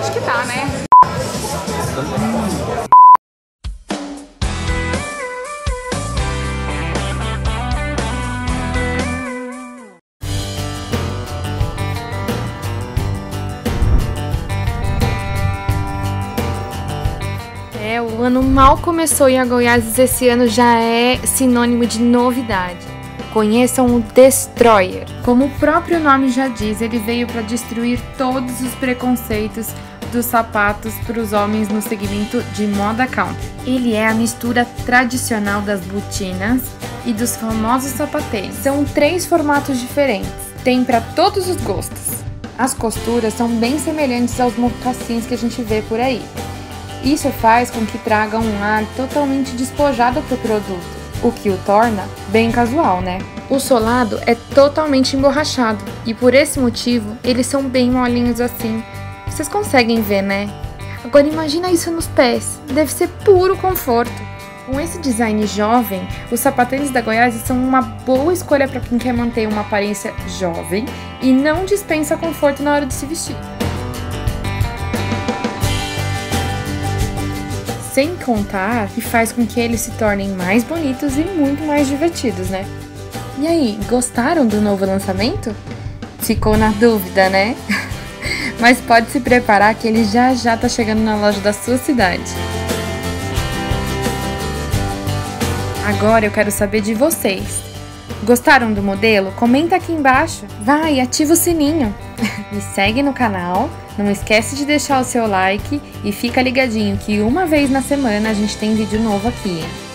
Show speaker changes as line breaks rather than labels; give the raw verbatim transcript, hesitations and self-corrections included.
Acho que tá, né?
É, o ano mal começou e a Goiás esse ano já é sinônimo de novidade. Conheçam o Destroyer. Como o próprio nome já diz, ele veio para destruir todos os preconceitos dos sapatos para os homens no segmento de moda country. Ele é a mistura tradicional das botinas e dos famosos sapatênis. São três formatos diferentes, tem para todos os gostos. As costuras são bem semelhantes aos mocassins que a gente vê por aí. Isso faz com que traga um ar totalmente despojado para o produto, o que o torna bem casual, né? O solado é totalmente emborrachado e por esse motivo eles são bem molinhos assim. Vocês conseguem ver, né? Agora imagina isso nos pés, deve ser puro conforto. Com esse design jovem, os sapatênis da Goiás são uma boa escolha para quem quer manter uma aparência jovem e não dispensa conforto na hora de se vestir. Sem contar que faz com que eles se tornem mais bonitos e muito mais divertidos, né? E aí, gostaram do novo lançamento? Ficou na dúvida, né? Mas pode se preparar que ele já já tá chegando na loja da sua cidade. Agora eu quero saber de vocês. Gostaram do modelo? Comenta aqui embaixo. Vai, ativa o sininho. Me segue no canal. Não esquece de deixar o seu like e fica ligadinho que uma vez na semana a gente tem vídeo novo aqui.